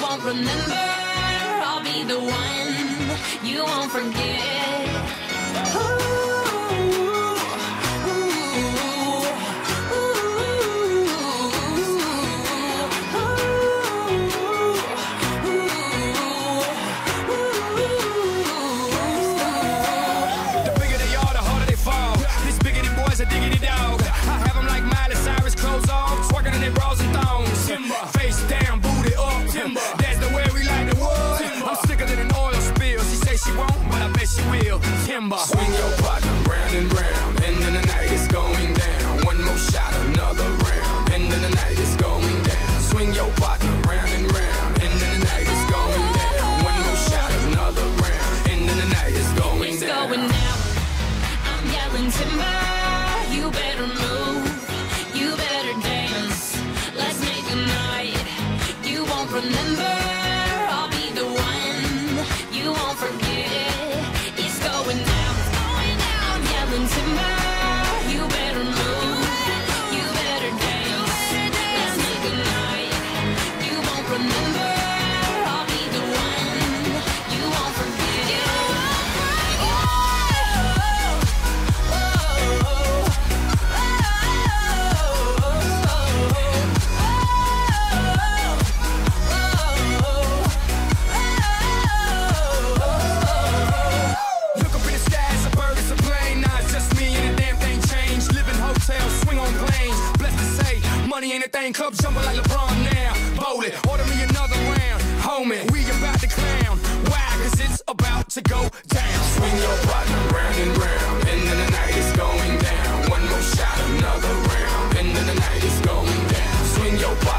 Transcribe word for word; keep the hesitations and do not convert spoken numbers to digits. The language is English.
won't remember. I'll be the one you won't forget. Ooh. A diggity dog. I have them like Miley Cyrus, clothes off, twerking in their bras and thongs. Timber. Face down, booty up. Timber. That's the way we like the wood. Timber. I'm sicker than an oil spill. She say she won't, but I bet she will. Timber. Swing your partner round and round, and then the night is going down. One more shot, another round, and then the night is going down. Swing your partner round and round, and then the night is going down. One more shot, another round, and then the night is going it's down. Going down. I'm yelling timber. You better move, you better dance. Let's make a night you won't remember. I'll be the one you won't forget. It's going down, it's going down. I'm yelling timber. You better move, you better dance. Let's make a night you won't remember. I'll be the one you won't forget. Money ain't a thing, club jumper like LeBron now. Bowl it, order me another round. Homie, we about to clown. Why? Cause it's about to go down. Swing your partner round and round, and then the night is going down. One more shot, another round, and then the night is going down. Swing your partner